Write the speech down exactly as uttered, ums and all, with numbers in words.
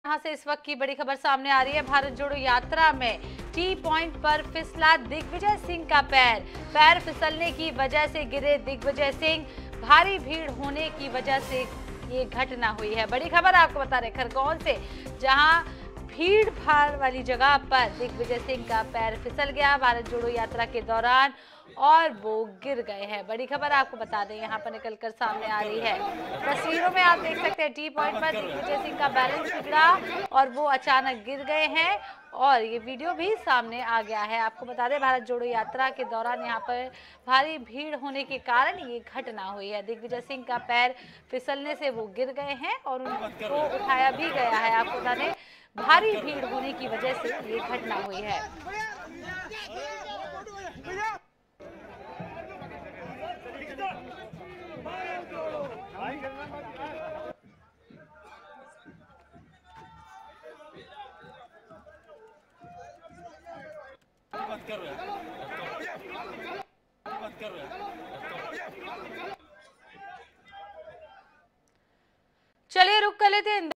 यहाँ से इस वक्त की बड़ी खबर सामने आ रही है। भारत जोड़ो यात्रा में टी पॉइंट पर फिसला दिग्विजय सिंह का पैर पैर फिसलने की वजह से गिरे दिग्विजय सिंह। भारी भीड़ होने की वजह से ये घटना हुई है। बड़ी खबर आपको बता रहे खरगोन से, जहां भीड़ भाड़ वाली जगह पर दिग्विजय सिंह का पैर फिसल गया भारत जोड़ो यात्रा के दौरान और वो गिर गए हैं। बड़ी खबर आपको बता दें यहाँ पर निकलकर सामने आ रही है। तस्वीरों में आप देख सकते हैं टी पॉइंट पर दिग्विजय सिंह का बैलेंस बिगड़ा और वो अचानक गिर गए हैं और ये वीडियो भी सामने आ गया है। आपको बता दें भारत जोड़ो यात्रा के दौरान यहाँ पर भारी भीड़ होने के कारण ये घटना हुई है। दिग्विजय सिंह का पैर फिसलने से वो गिर गए हैं और उनको उठाया भी गया है। आपको बता दें भारी भीड़ होने की वजह से ये घटना हुई है। चलिए रुक कर लेते हैं।